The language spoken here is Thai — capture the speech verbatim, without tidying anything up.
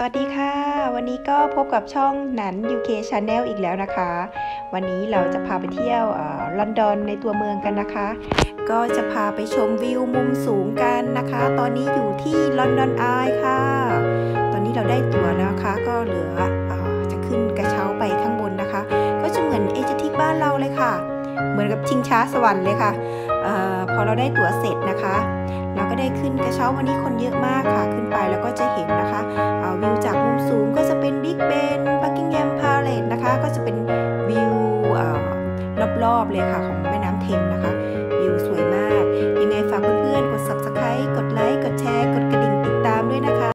สวัสดีค่ะวันนี้ก็พบกับช่องหนัน ยู เค Channel อีกแล้วนะคะ วันนี้เราจะพาไปเที่ยวลอนดอนในตัวเมืองกันนะคะ ก็จะพาไปชมวิวมุมสูงกันนะคะ ตอนนี้อยู่ที่ลอนดอนอายค่ะ ตอนนี้เราได้ตั๋วแล้วนะคะก็เหลืออจะขึ้นกระเช้าไปข้างบนนะคะ ก็จะเหมือนเอเจทิกบ้านเราเลยค่ะ เหมือนกับชิงช้าสวรรค์เลยค่ะอพอเราได้ตั๋วเสร็จนะคะเราก็ได้ขึ้นกระเช้าวันนี้คนเยอะมากค่ะขึ้นไปแล้วก็จะเห็นนะคะวิวจากมุมสูงก็จะเป็นบิ๊กเบนบักกิงแฮมพาเลทนะคะก็จะเป็นวิวรอบๆเลยค่ะของแม่น้ำเทมส์นะคะ